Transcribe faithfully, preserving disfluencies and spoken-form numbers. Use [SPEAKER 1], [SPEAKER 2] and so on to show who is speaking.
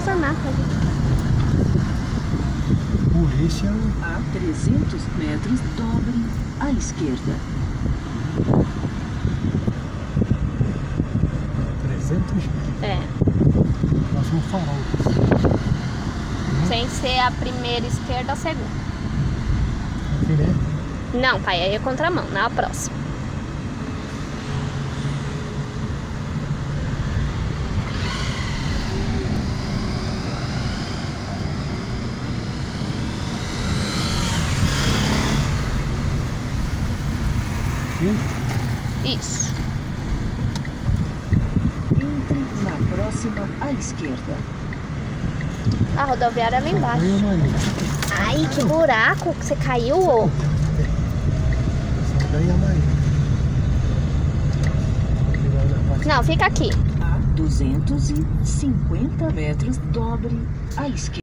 [SPEAKER 1] formato ali.
[SPEAKER 2] Polícia.
[SPEAKER 3] A trezentos metros, dobre à esquerda.
[SPEAKER 2] trezentos?
[SPEAKER 1] É.
[SPEAKER 2] Passa um farol.
[SPEAKER 1] Sem ser a primeira esquerda, a segunda.
[SPEAKER 2] Aqui, né?
[SPEAKER 1] Não, pai, aí é contramão, na próxima.
[SPEAKER 2] Aqui?
[SPEAKER 1] Isso.
[SPEAKER 3] Entre na próxima à esquerda.
[SPEAKER 1] A rodoviária é lá embaixo.
[SPEAKER 2] Aí, Maria.
[SPEAKER 1] Ai, que buraco que você caiu, ô.
[SPEAKER 2] Essa daí é a Maria. Aqui vai na parte.
[SPEAKER 1] Não, fica aqui.
[SPEAKER 3] A duzentos e cinquenta metros, dobre à esquerda.